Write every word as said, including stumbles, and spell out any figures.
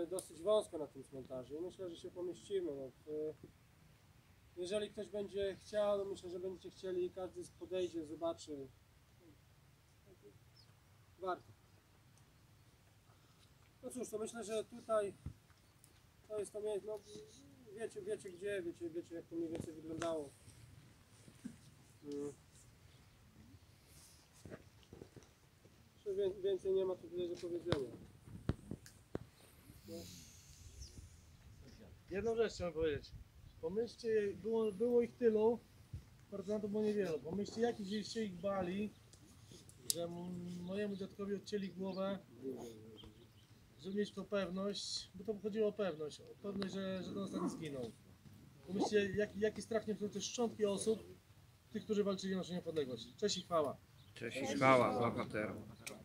dosyć wąsko na tym cmentarzu i myślę, że się pomieścimy. No, w, jeżeli ktoś będzie chciał, to myślę, że będziecie chcieli, każdy podejdzie, zobaczy. Warto. No cóż, to myślę, że tutaj to jest to miejsce, no wiecie, wiecie gdzie, wiecie, wiecie jak to mniej więcej wyglądało. Hmm. Więcej nie ma tu tutaj do powiedzenia. No. Jedną rzecz chciałem powiedzieć. Pomyślcie, było, było ich tylu, partyzantów było niewielu. Pomyślcie, jaki wzięliście ich bali, że mojemu dziadkowi odcięli głowę, żeby mieć tą pewność, bo to chodziło o pewność, o pewność, że, że ten ostatni zginął. Pomyślcie, jaki, jaki strach nie wtedy szczątki osób, tych, którzy walczyli o naszą niepodległość. Cześć i chwała. Cześć i chwała bohaterom.